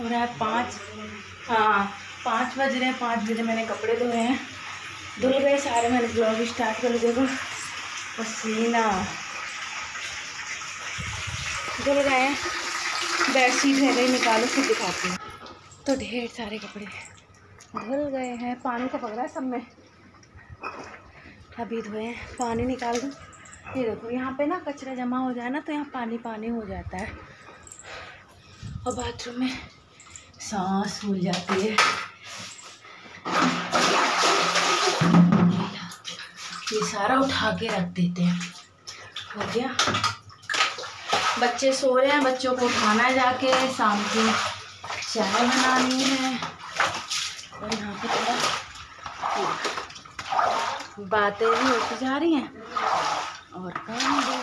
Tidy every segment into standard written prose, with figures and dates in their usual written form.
हो रहा है 5, हाँ 5 बज रहे हैं। 5 बजे मैंने कपड़े धोए हैं, धुल गए सारे। मैंने ब्लॉग स्टार्ट कर दिया, पसीना धुल गए हैं। बेडशीट रह गई, निकालो फिर दिखाती हूँ। तो ढेर सारे कपड़े धुल गए हैं, पानी तो पड़ रहा है सब में। अभी धोए हैं, पानी निकाल दूँ। ये देखो यहाँ पे ना कचरा जमा हो जाए ना तो यहाँ पानी पानी हो जाता है और बाथरूम में सांस फूल जाती है। ये सारा उठा के रख देते हैं। हो गया, बच्चे सो रहे हैं, बच्चों को उठाना है जाके, शाम की चाय बनानी है। और यहाँ पे थोड़ा बातें भी होती जा रही हैं और काम भी।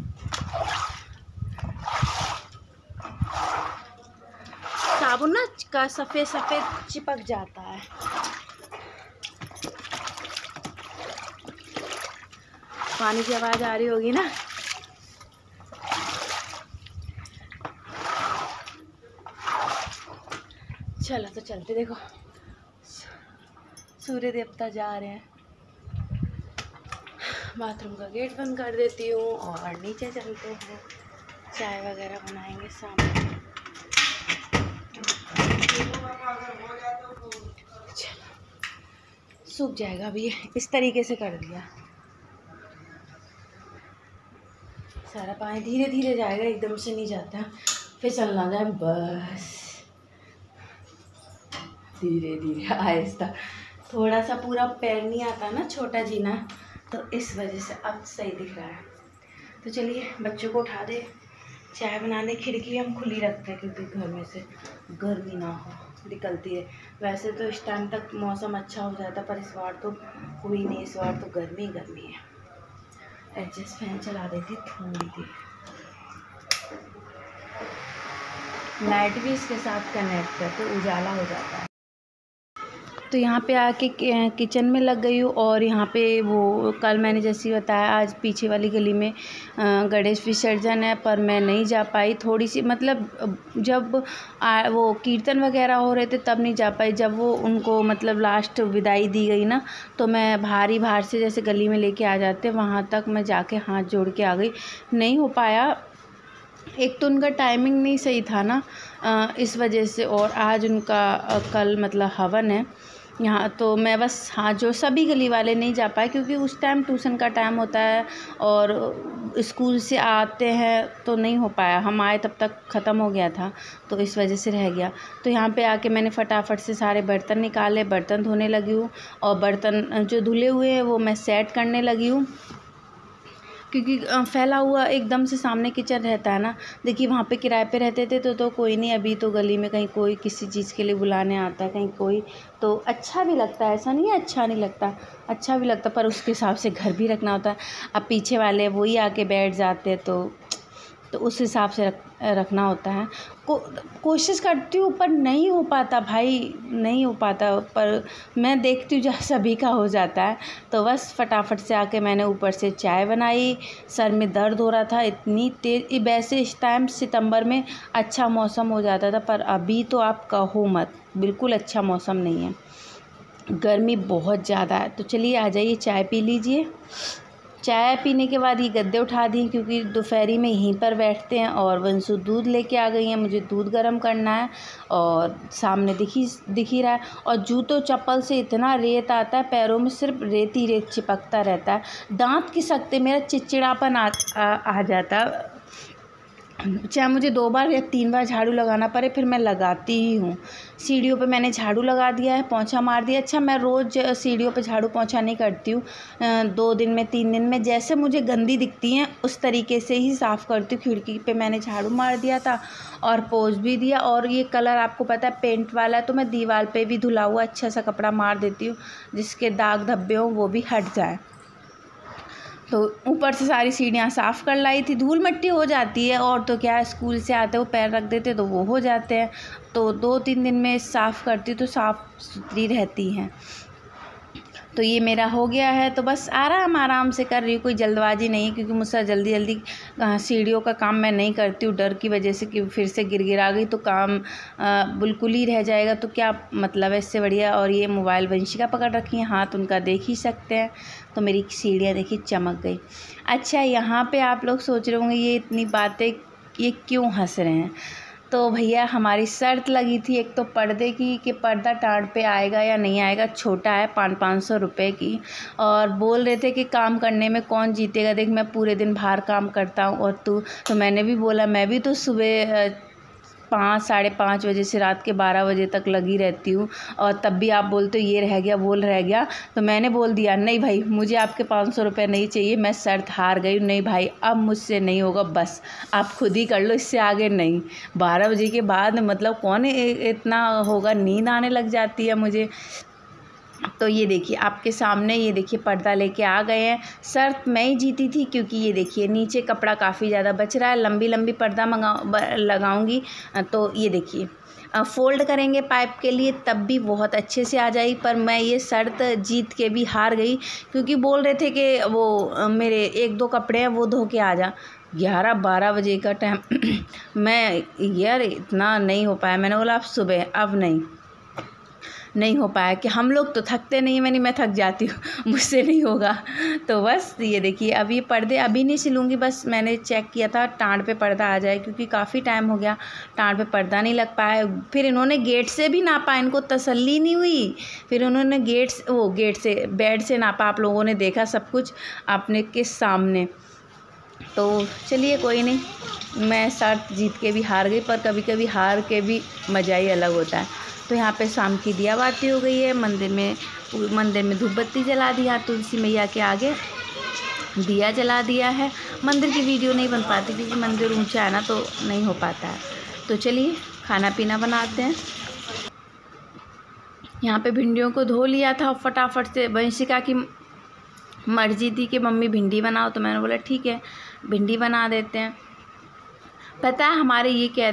साबुन ना का सफ़ेद सफ़ेद चिपक जाता है। पानी की आवाज़ आ रही होगी ना। चलो तो चलते, देखो सूर्य देवता जा रहे हैं। बाथरूम का गेट बंद कर देती हूँ और नीचे चलते हैं, चाय वगैरह बनाएंगे सामने। चलो सूख जाएगा अभी, इस तरीके से कर दिया। सारा पानी धीरे धीरे जाएगा, एकदम से नहीं जाता, फिर चलना जाए बस धीरे धीरे आहिस्ता। थोड़ा सा पूरा पैर नहीं आता ना, छोटा जीना, तो इस वजह से अब सही दिख रहा है। तो चलिए बच्चों को उठा दे, चाय बना दे। खिड़की हम खुली रखते हैं क्योंकि घर में से गर्मी ना हो निकलती है। वैसे तो इस टाइम तक मौसम अच्छा हो जाता, पर इस बार तो हुई नहीं। इस बार तो गर्मी गर्मी है। एडजस्ट फैन चला देती थोड़ी देर, लाइट भी इसके साथ कनेक्ट करके उजाला हो जाता है। तो यहाँ पे आके किचन में लग गई हूँ। और यहाँ पे वो कल मैंने जैसे बताया, आज पीछे वाली गली में गणेश विसर्जन है, पर मैं नहीं जा पाई। थोड़ी सी मतलब जब वो कीर्तन वगैरह हो रहे थे तब नहीं जा पाई। जब वो उनको मतलब लास्ट विदाई दी गई ना, तो मैं बाहर से जैसे गली में लेके आ जाते, वहाँ तक मैं जाके हाथ जोड़ के आ गई। नहीं हो पाया, एक तो उनका टाइमिंग नहीं सही था ना, इस वजह से। और आज उनका कल मतलब हवन है यहाँ, तो मैं बस हाँ जो सभी गली वाले नहीं जा पाए क्योंकि उस टाइम ट्यूशन का टाइम होता है और स्कूल से आते हैं, तो नहीं हो पाया। हम आए तब तक ख़त्म हो गया था, तो इस वजह से रह गया। तो यहाँ पे आके मैंने फटाफट से सारे बर्तन निकाले, बर्तन धोने लगी हूँ। और बर्तन जो धुले हुए हैं वो मैं सेट करने लगी हूँ क्योंकि फैला हुआ एकदम से सामने किचन रहता है ना। देखिए वहाँ पे किराए पे रहते थे तो कोई नहीं, अभी तो गली में कहीं कोई किसी चीज़ के लिए बुलाने आता है, कहीं कोई, तो अच्छा भी लगता है। ऐसा नहीं है अच्छा नहीं लगता, अच्छा भी लगता, पर उसके हिसाब से घर भी रखना होता है। अब पीछे वाले वही आके बैठ जाते हैं, तो उस हिसाब से रखना होता है। कोशिश करती हूँ पर नहीं हो पाता भाई, नहीं हो पाता। पर मैं देखती हूँ जहाँ सभी का हो जाता है, तो बस फटाफट से आके मैंने ऊपर से चाय बनाई। सर में दर्द हो रहा था इतनी तेज़। वैसे इस टाइम सितंबर में अच्छा मौसम हो जाता था, पर अभी तो आप कहो मत, बिल्कुल अच्छा मौसम नहीं है, गर्मी बहुत ज़्यादा है। तो चलिए आ जाइए, चाय पी लीजिए। चाय पीने के बाद ये गद्दे उठा दी क्योंकि दोपहरी में यहीं पर बैठते हैं। और वंशु दूध लेके आ गई हैं, मुझे दूध गर्म करना है। और सामने दिख ही रहा है। और जूतों चप्पल से इतना रेत आता है पैरों में, सिर्फ रेत ही रेत चिपकता रहता है। दांत खिसकते मेरा चिड़चिड़ापन आ जाता। चाहे मुझे 2 बार या 3 बार झाड़ू लगाना पड़े, फिर मैं लगाती ही हूँ। सीढ़ियों पे मैंने झाड़ू लगा दिया है, पोंछा मार दिया। अच्छा मैं रोज़ सीढ़ियों पे झाड़ू पोंछा नहीं करती हूँ, 2 दिन में 3 दिन में, जैसे मुझे गंदी दिखती हैं उस तरीके से ही साफ़ करती हूँ। खिड़की पे मैंने झाड़ू मार दिया था और पोंछ भी दिया। और ये कलर आपको पता है पेंट वाला है, तो मैं दीवार पर भी धुला हुआ अच्छा सा कपड़ा मार देती हूँ जिसके दाग धब्बे हों वो भी हट जाए। तो ऊपर से सारी सीढ़ियाँ साफ़ कर लाई थी, धूल मिट्टी हो जाती है। और तो क्या है, स्कूल से आते वो पैर रख देते तो वो हो जाते हैं। तो 2-3 दिन में साफ़ करती तो साफ़ सुथरी रहती हैं। तो ये मेरा हो गया है, तो बस आराम से कर रही हूँ, कोई जल्दबाजी नहीं है, क्योंकि मुझसे जल्दी सीढ़ियों का काम मैं नहीं करती हूँ, डर की वजह से कि फिर से गिरा गई तो काम बिल्कुल ही रह जाएगा, तो क्या मतलब है, इससे बढ़िया। और ये मोबाइल वंशिका पकड़ रखी है, हाथ उनका देख ही सकते हैं। तो मेरी सीढ़ियाँ देखिए चमक गई। अच्छा, यहाँ पे आप लोग सोच रहे होंगे ये इतनी बातें ये क्यों हंस रहे हैं। तो भैया हमारी शर्त लगी थी एक तो पर्दे की, कि पर्दा टाट पे आएगा या नहीं आएगा, छोटा है 500 रुपये की, और बोल रहे थे कि काम करने में कौन जीतेगा, देख मैं पूरे दिन बाहर काम करता हूँ और तू, तो मैंने भी बोला मैं भी तो सुबह 5 साढ़े 5 बजे से रात के 12 बजे तक लगी रहती हूँ, और तब भी आप बोलते हो ये रह गया वो रह गया। तो मैंने बोल दिया नहीं भाई, मुझे आपके 500 रुपये नहीं चाहिए, मैं शर्त हार गई, नहीं भाई अब मुझसे नहीं होगा, बस आप खुद ही कर लो, इससे आगे नहीं। 12 बजे के बाद मतलब कौन इतना होगा, नींद आने लग जाती है मुझे। तो ये देखिए आपके सामने, ये देखिए पर्दा लेके आ गए हैं। शर्त मैं ही जीती थी, क्योंकि ये देखिए नीचे कपड़ा काफ़ी ज़्यादा बच रहा है, लंबी पर्दा लगाऊंगी तो ये देखिए फ़ोल्ड करेंगे पाइप के लिए तब भी बहुत अच्छे से आ जाएगी। पर मैं ये शर्त जीत के भी हार गई, क्योंकि बोल रहे थे कि वो मेरे 1-2 कपड़े हैं वो धो के आ जा। 11-12 बजे का टाइम मैं यार इतना नहीं हो पाया। मैंने बोला अब सुबह, अब नहीं हो पाया, कि हम लोग तो थकते नहीं हैं, मैं थक जाती हूँ, मुझसे नहीं होगा। तो बस ये देखिए अब ये पर्दे अभी नहीं सिलूँगी, बस मैंने चेक किया था टाँट पे पर्दा आ जाए, क्योंकि काफ़ी टाइम हो गया टाँट पे पर्दा नहीं लग पाया। फिर इन्होंने गेट से भी नापा, इनको तसल्ली नहीं हुई, फिर उन्होंने गेट से बेड से नापा। आप लोगों ने देखा सब कुछ अपने के सामने। तो चलिए कोई नहीं, मैं शर्त जीत के भी हार गई, पर कभी कभी हार के भी मज़ा ही अलग होता है। तो यहाँ पे शाम की दिया बाती हो गई है, मंदिर में धूप बत्ती जला दिया, तुलसी मैया के आगे दिया जला दिया है। मंदिर की वीडियो नहीं बन पाती क्योंकि मंदिर ऊंचा है ना, तो नहीं हो पाता है। तो चलिए खाना पीना बनाते हैं। यहाँ पे भिंडियों को धो लिया था फटाफट से। वंशिका की मर्जी थी कि मम्मी भिंडी बनाओ, तो मैंने बोला ठीक है भिंडी बना देते हैं। पता है हमारे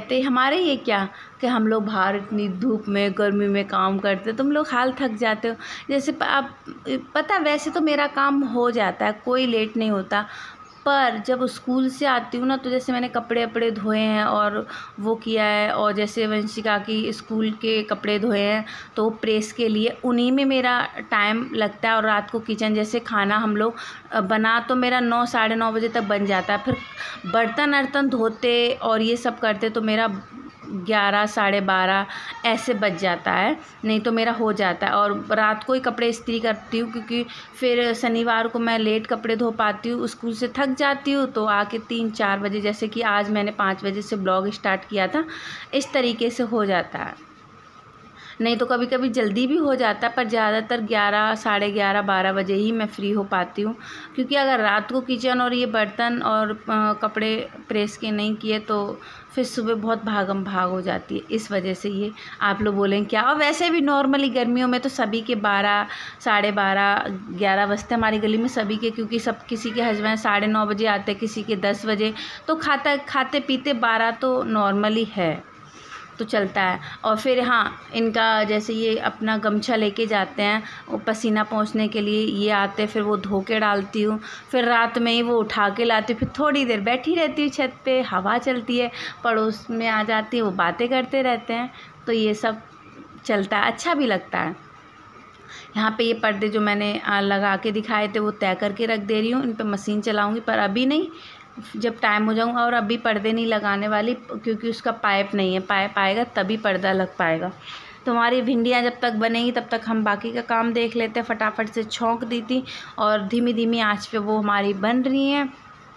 ये क्या कि हम लोग बाहर इतनी धूप में गर्मी में काम करते, तुम लोग हाल थक जाते हो। जैसे आप पता, वैसे तो मेरा काम हो जाता है, कोई लेट नहीं होता, पर जब स्कूल से आती हूँ ना, तो जैसे मैंने कपड़े धोए हैं और वो किया है, और जैसे वंशिका की स्कूल के कपड़े धोए हैं तो प्रेस के लिए, उन्हीं में मेरा टाइम लगता है। और रात को किचन जैसे खाना हम लोग बना तो मेरा 9 साढ़े 9 बजे तक बन जाता है, फिर बर्तन धोते और ये सब करते तो मेरा 11 साढ़े 12 ऐसे बज जाता है, नहीं तो मेरा हो जाता है। और रात को ही कपड़े इस्त्री करती हूँ, क्योंकि फिर शनिवार को मैं लेट कपड़े धो पाती हूँ, स्कूल से थक जाती हूँ, तो आके 3-4 बजे, जैसे कि आज मैंने 5 बजे से ब्लॉग स्टार्ट किया था, इस तरीके से हो जाता है। नहीं तो कभी कभी जल्दी भी हो जाता है, पर ज़्यादातर 11 साढ़े 11 12 बजे ही मैं फ्री हो पाती हूँ, क्योंकि अगर रात को किचन और ये बर्तन और कपड़े प्रेस के नहीं किए तो फिर सुबह बहुत भागम भाग हो जाती है। इस वजह से ये आप लोग बोलें क्या। और वैसे भी नॉर्मली गर्मियों में तो सभी के 12 साढ़े 12 11 बजते हमारी गली में सभी के, क्योंकि सब किसी के हस्बैंड 9:30 बजे आते, किसी के 10 बजे, तो खाते पीते 12 तो नॉर्मली है, तो चलता है। और फिर हाँ, इनका जैसे ये अपना गमछा लेके जाते हैं वो पसीना पोंछने के लिए, ये आते फिर वो धो के डालती हूँ, फिर रात में ही वो उठा के लाती हूँ, फिर थोड़ी देर बैठी रहती हूँ छत पे, हवा चलती है, पड़ोस में आ जाती है, वो बातें करते रहते हैं, तो ये सब चलता है, अच्छा भी लगता है। यहाँ पे ये पर्दे जो मैंने लगा के दिखाए थे वो तय करके रख दे रही हूँ, इन पर मशीन चलाऊँगी, पर अभी नहीं, जब टाइम हो जाऊँगा। और अभी पर्दे नहीं लगाने वाली, क्योंकि उसका पाइप नहीं है, पाइप आएगा तभी पर्दा लग पाएगा। तो हमारी भिंडियाँ जब तक बनेगी तब तक हम बाकी का काम देख लेते हैं। फटाफट से छौंक दी थी और धीमी धीमी आंच पे वो हमारी बन रही हैं।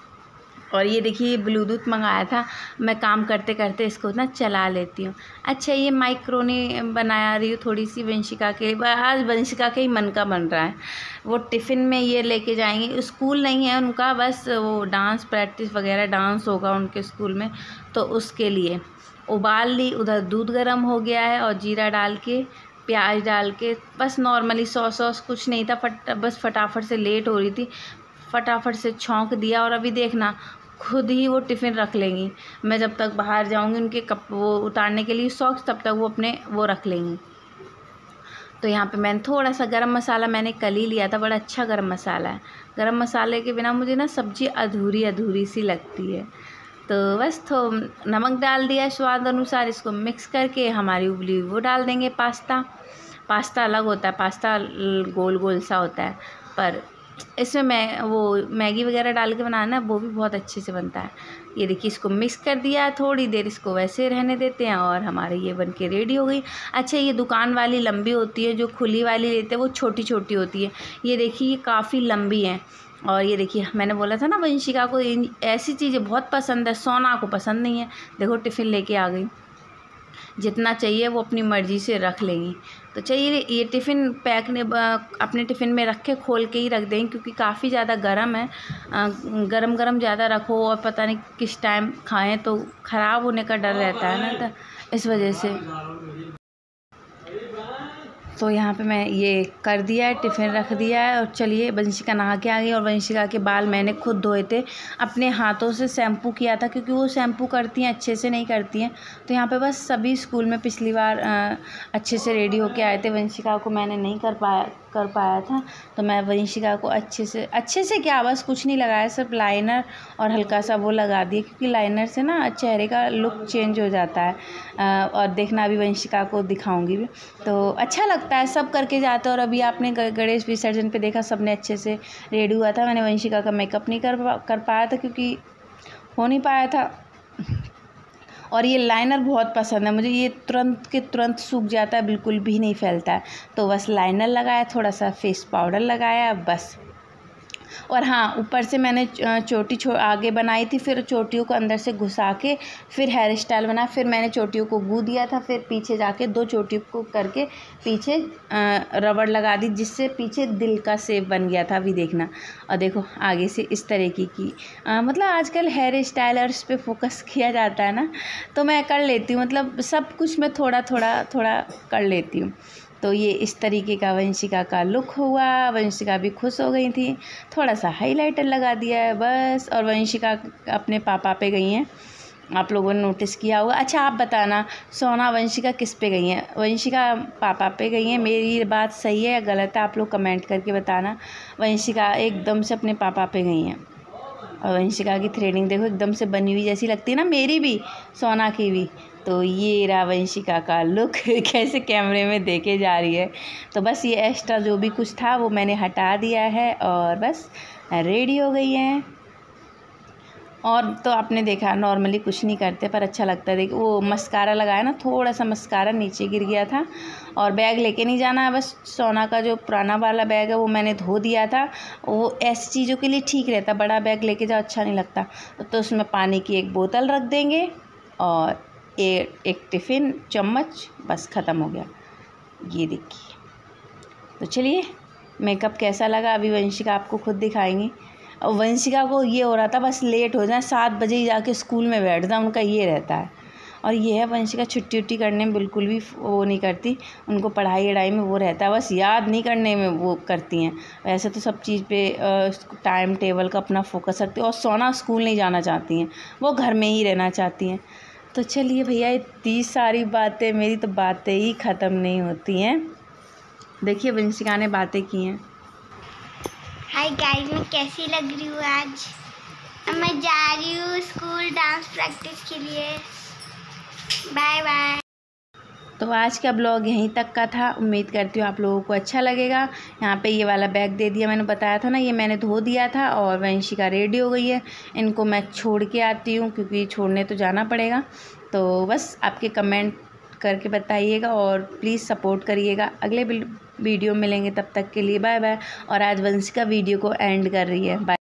और ये देखिए ब्लूटूथ मंगाया था, मैं काम करते करते इसको ना चला लेती हूँ। अच्छा, ये माइक्रोनी बना रही हूँ थोड़ी सी वंशिका के, आज वंशिका के ही मन का बन रहा है। वो टिफ़िन में ये लेके जाएंगे, स्कूल नहीं है उनका, बस वो डांस प्रैक्टिस वगैरह डांस होगा उनके स्कूल में, तो उसके लिए उबाल ली। उधर दूध गर्म हो गया है और जीरा डाल के प्याज डाल के, बस नॉर्मली सॉस कुछ नहीं था, बस फटाफट से लेट हो रही थी, फटाफट से छौंक दिया। और अभी देखना खुद ही वो टिफ़िन रख लेंगी, मैं जब तक बाहर जाऊंगी उनके वो उतारने के लिए सॉक्स, तब तक वो अपने वो रख लेंगी। तो यहाँ पे मैंने थोड़ा सा गरम मसाला मैंने कल ही लिया था, बड़ा अच्छा गरम मसाला है। गरम मसाले के बिना मुझे ना सब्ज़ी अधूरी अधूरी सी लगती है। तो बस तो नमक डाल दिया स्वाद अनुसार, इसको मिक्स करके हमारी उबली वो डाल देंगे पास्ता अलग होता है, पास्ता गोल गोल सा होता है, पर इसमें वो मैगी वगैरह डाल के बनाना वो भी बहुत अच्छे से बनता है। ये देखिए इसको मिक्स कर दिया, थोड़ी देर इसको वैसे रहने देते हैं और हमारे ये बन के रेडी हो गई। अच्छा, ये दुकान वाली लंबी होती है, जो खुली वाली लेते हैं वो छोटी छोटी होती है। ये देखिए ये काफ़ी लंबी है। और ये देखिए मैंने बोला था ना वंशिका को ऐसी चीज़ें बहुत पसंद है, सोना को पसंद नहीं है। देखो टिफ़िन लेके आ गई, जितना चाहिए वो अपनी मर्ज़ी से रख लेंगी। तो चाहिए ये टिफ़िन पैक ने अपने टिफ़िन में रख के खोल के ही रख देंगे, क्योंकि काफ़ी ज़्यादा गर्म है। गरम गरम ज़्यादा रखो और पता नहीं किस टाइम खाएं तो ख़राब होने का डर रहता है ना, तो इस वजह से। तो यहाँ पे मैं ये कर दिया है, टिफ़िन रख दिया है। और चलिए वंशिका नहा के आ गई, और वंशिका के बाल मैंने खुद धोए थे, अपने हाथों से शैम्पू किया था, क्योंकि वो शैम्पू करती हैं अच्छे से नहीं करती हैं। तो यहाँ पे बस सभी स्कूल में पिछली बार अच्छे से रेडी होके आए थे, वंशिका को मैंने नहीं कर पाया था। तो मैं वंशिका को अच्छे से क्या, बस कुछ नहीं लगाया, सिर्फ लाइनर और हल्का सा वो लगा दिए, क्योंकि लाइनर से ना चेहरे का लुक चेंज हो जाता है। और देखना अभी वंशिका को दिखाऊंगी भी, तो अच्छा लगता है, सब करके जाते हैं। और अभी आपने गणेश विसर्जन पे देखा सबने अच्छे से रेडी हुआ था। मैंने वंशिका का मेकअप नहीं कर पाया था, क्योंकि हो नहीं पाया था। और ये लाइनर बहुत पसंद है मुझे, ये तुरंत के तुरंत सूख जाता है, बिल्कुल भी नहीं फैलता है। तो बस लाइनर लगाया, थोड़ा सा फेस पाउडर लगाया बस। और हाँ, ऊपर से मैंने चोटी आगे बनाई थी, फिर चोटियों को अंदर से घुसा के फिर हेयर स्टाइल बनाया। फिर मैंने चोटियों को गूँथ दिया था, फिर पीछे जाके 2 चोटियों को करके पीछे रबड़ लगा दी, जिससे पीछे दिल का शेप बन गया था। अभी देखना, और देखो आगे से इस तरीके की मतलब आजकल हेयर स्टाइलर्स पे फोकस किया जाता है ना, तो मैं कर लेती हूँ, मतलब सब कुछ मैं थोड़ा कर लेती हूँ। तो ये इस तरीके का वंशिका का लुक हुआ। वंशिका भी खुश हो गई थी, थोड़ा सा हाइलाइटर लगा दिया है बस। और वंशिका अपने पापा पे गई हैं, आप लोगों ने नोटिस किया होगा। अच्छा आप बताना, सोना वंशिका किस पे गई हैं? वंशिका पापा पे गई हैं। मेरी बात सही है या गलत है, आप लोग कमेंट करके बताना। वंशिका एकदम से अपने पापा पे गई हैं। और वंशिका की थ्रेडिंग देखो एकदम से बनी हुई जैसी लगती है ना, मेरी भी सोना की भी। तो ये रहा वंशिका का लुक कैसे कैमरे में देखे जा रही है। तो बस ये एक्स्ट्रा जो भी कुछ था वो मैंने हटा दिया है, और बस रेडी हो गई हैं। और तो आपने देखा नॉर्मली कुछ नहीं करते, पर अच्छा लगता है। देखो वो मस्कारा लगाया ना, थोड़ा सा मस्कारा नीचे गिर गया था। और बैग लेके नहीं जाना है, बस सोना का जो पुराना वाला बैग है वो मैंने धो दिया था। वो ऐसी चीज़ों के लिए ठीक रहता, बड़ा बैग लेके जाओ अच्छा नहीं लगता। तो उसमें पानी की एक बोतल रख देंगे और एक टिफ़िन चम्मच, बस ख़त्म हो गया। ये देखिए। तो चलिए मेकअप कैसा लगा अभी वंशिका आपको खुद दिखाएंगी। और वंशिका को ये हो रहा था बस लेट हो जाए, 7 बजे ही जाके स्कूल में बैठ जाए, उनका ये रहता है। और ये है वंशिका छुट्टी उट्टी करने में बिल्कुल भी वो नहीं करती, उनको पढ़ाई वढ़ाई में वो रहता है, बस याद नहीं करने में वो करती हैं। वैसे तो सब चीज़ पे टाइम टेबल का अपना फोकस रखती है। और सोना स्कूल नहीं जाना चाहती हैं, वो घर में ही रहना चाहती हैं। तो चलिए भैया, इतनी सारी बातें, मेरी तो बातें ही ख़त्म नहीं होती हैं। देखिए वंशिका ने बातें की हैं। हाय गाइस, मैं कैसी लग रही हूँ आज? अब मैं जा रही हूँ स्कूल डांस प्रैक्टिस के लिए। Bye bye. तो आज का ब्लॉग यहीं तक का था, उम्मीद करती हूँ आप लोगों को अच्छा लगेगा। यहाँ पे ये वाला बैग दे दिया, मैंने बताया था ना, ये मैंने धो दिया था। और वंशिका रेडी हो गई है, इनको मैं छोड़ के आती हूँ, क्योंकि छोड़ने तो जाना पड़ेगा। तो बस आपके कमेंट करके बताइएगा और प्लीज़ सपोर्ट करिएगा। अगले वीडियो मिलेंगे, तब तक के लिए बाय बाय। और आज वंशिका वीडियो को एंड कर रही है। बाय।